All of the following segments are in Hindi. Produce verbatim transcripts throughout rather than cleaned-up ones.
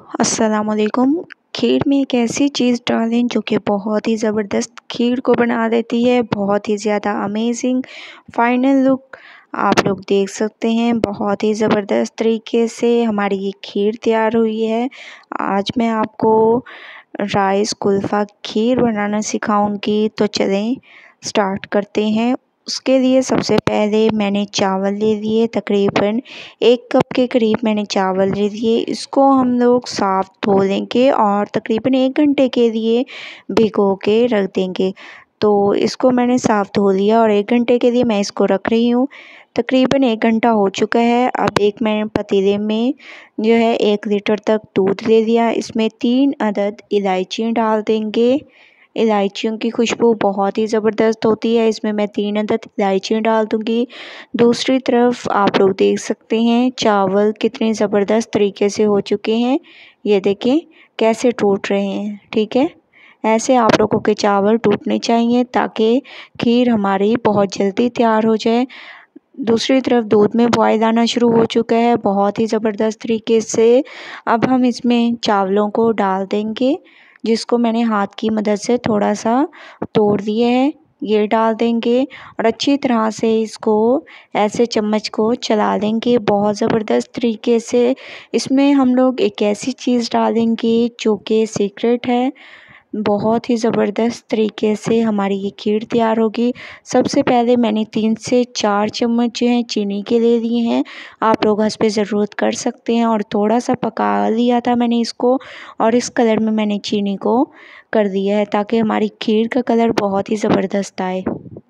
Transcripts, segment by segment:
अस्सलामुअलैकुम। खीर में एक ऐसी चीज़ डालें जो कि बहुत ही ज़बरदस्त खीर को बना देती है, बहुत ही ज़्यादा अमेजिंग। फाइनल लुक आप लोग देख सकते हैं, बहुत ही ज़बरदस्त तरीके से हमारी ये खीर तैयार हुई है। आज मैं आपको राइस कुल्फ़ा खीर बनाना सिखाऊंगी, तो चलें स्टार्ट करते हैं। उसके लिए सबसे पहले मैंने चावल ले लिए, तकरीबन एक कप के करीब मैंने चावल ले लिए। इसको हम लोग साफ़ धो लेंगे और तकरीबन एक घंटे के लिए भिगो के रख देंगे। तो इसको मैंने साफ़ धो लिया और एक घंटे के लिए मैं इसको रख रही हूँ। तकरीबन एक घंटा हो चुका है। अब एक मैंने पतीले में जो है एक लीटर तक दूध ले लिया। इसमें तीन अदद इलायची डाल देंगे। इलायचियों की खुशबू बहुत ही ज़बरदस्त होती है, इसमें मैं तीन अदद इलायची डाल दूँगी। दूसरी तरफ आप लोग देख सकते हैं चावल कितने ज़बरदस्त तरीके से हो चुके हैं। ये देखें कैसे टूट रहे हैं, ठीक है। ऐसे आप लोगों के चावल टूटने चाहिए ताकि खीर हमारी बहुत जल्दी तैयार हो जाए। दूसरी तरफ दूध में बॉयल आना शुरू हो चुका है बहुत ही ज़बरदस्त तरीके से। अब हम इसमें चावलों को डाल देंगे, जिसको मैंने हाथ की मदद से थोड़ा सा तोड़ दिया है, ये डाल देंगे और अच्छी तरह से इसको ऐसे चम्मच को चला देंगे बहुत ज़बरदस्त तरीके से। इसमें हम लोग एक ऐसी चीज़ डालेंगे जो कि सीक्रेट है, बहुत ही ज़बरदस्त तरीके से हमारी ये खीर तैयार होगी। सबसे पहले मैंने तीन से चार चम्मच जो हैं चीनी के ले लिए हैं, आप लोग हस्बे ज़रूरत कर सकते हैं। और थोड़ा सा पका लिया था मैंने इसको और इस कलर में मैंने चीनी को कर दिया है ताकि हमारी खीर का कलर बहुत ही ज़बरदस्त आए।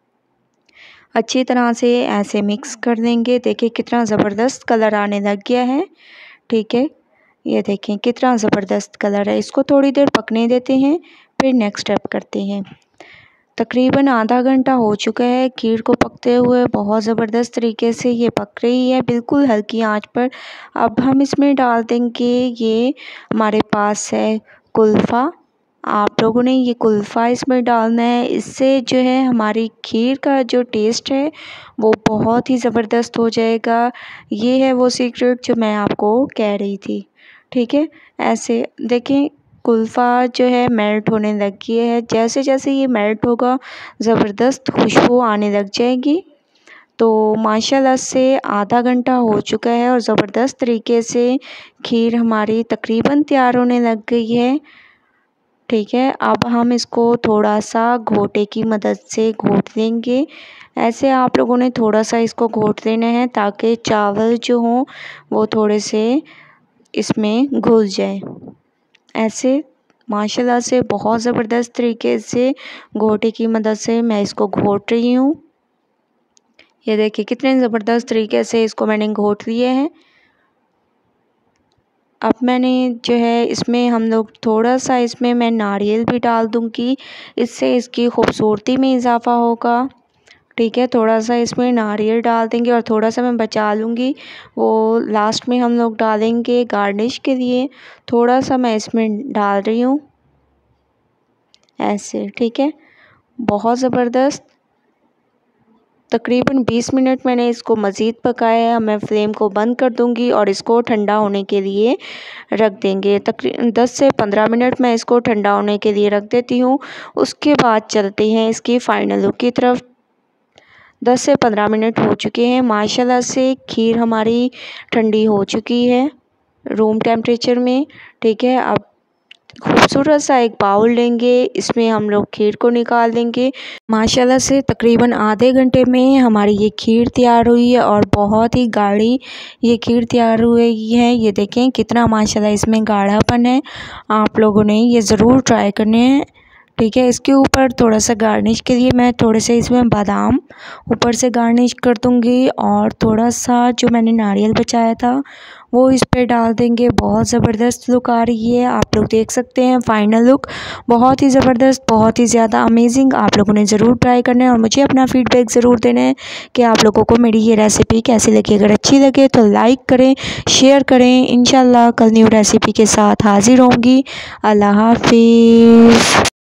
अच्छी तरह से ऐसे मिक्स कर देंगे। देखिए कितना ज़बरदस्त कलर आने लग गया है, ठीक है। ये देखें कितना ज़बरदस्त कलर है। इसको थोड़ी देर पकने देते हैं, फिर नेक्स्ट स्टेप करते हैं। तकरीबन आधा घंटा हो चुका है खीर को पकते हुए, बहुत ज़बरदस्त तरीके से ये पक रही है बिल्कुल हल्की आंच पर। अब हम इसमें डाल देंगे, ये हमारे पास है कुल्फ़ा। आप लोगों ने ये कुल्फ़ा इसमें डालना है, इससे जो है हमारी खीर का जो टेस्ट है वो बहुत ही ज़बरदस्त हो जाएगा। ये है वो सीक्रेट जो मैं आपको कह रही थी, ठीक है। ऐसे देखें कुल्फ़ा जो है मेल्ट होने लग गया है। जैसे जैसे ये मेल्ट होगा ज़बरदस्त खुशबू आने लग जाएगी। तो माशाल्लाह से आधा घंटा हो चुका है और ज़बरदस्त तरीके से खीर हमारी तकरीबन तैयार होने लग गई है, ठीक है। अब हम इसको थोड़ा सा घोटे की मदद से घोट लेंगे। ऐसे आप लोगों ने थोड़ा सा इसको घोट लेना है ताकि चावल जो हों वो थोड़े से इसमें घुल जाए। ऐसे माशाल्लाह से बहुत ज़बरदस्त तरीके से घोटे की मदद से मैं इसको घोट रही हूँ। ये देखिए कितने ज़बरदस्त तरीके से इसको मैंने घोट लिए हैं। अब मैंने जो है इसमें हम लोग थोड़ा सा इसमें मैं नारियल भी डाल दूँगी, इससे इसकी खूबसूरती में इजाफ़ा होगा, ठीक है। थोड़ा सा इसमें नारियल डाल देंगे और थोड़ा सा मैं बचा लूँगी, वो लास्ट में हम लोग डालेंगे गार्निश के लिए। थोड़ा सा मैं इसमें डाल रही हूँ ऐसे, ठीक है। बहुत ज़बरदस्त तकरीबन बीस मिनट मैंने इसको मज़ीद पकाया है। मैं फ्लेम को बंद कर दूंगी और इसको ठंडा होने के लिए रख देंगे। तकरीबन दस से पंद्रह मिनट मैं इसको ठंडा होने के लिए रख देती हूँ। उसके बाद चलते हैं इसकी फ़ाइनल लुक की तरफ। दस से पंद्रह मिनट हो चुके हैं, माशाल्लाह से खीर हमारी ठंडी हो चुकी है रूम टेम्परेचर में, ठीक है। अब खूबसूरत सा एक बाउल लेंगे, इसमें हम लोग खीर को निकाल देंगे। माशाल्लाह से तकरीबन आधे घंटे में हमारी ये खीर तैयार हुई है और बहुत ही गाढ़ी ये खीर तैयार हुई है। ये देखें कितना माशाल्लाह इसमें गाढ़ापन है। आप लोगों ने ये ज़रूर ट्राई करने हैं, ठीक है। इसके ऊपर थोड़ा सा गार्निश के लिए मैं थोड़े से इसमें बादाम ऊपर से गार्निश कर दूंगी और थोड़ा सा जो मैंने नारियल बचाया था वो इस पे डाल देंगे। बहुत ज़बरदस्त लुक आ रही है, आप लोग देख सकते हैं फ़ाइनल लुक बहुत ही ज़बरदस्त, बहुत ही ज़्यादा अमेजिंग। आप लोगों ने ज़रूर ट्राई करना है और मुझे अपना फ़ीडबैक ज़रूर देना है कि आप लोगों को मेरी ये रेसिपी कैसी लगी। अगर अच्छी लगे तो लाइक करें, शेयर करें। इंशाल्लाह कल न्यू रेसिपी के साथ हाज़िर होंगी। अल्लाह हाफिज़।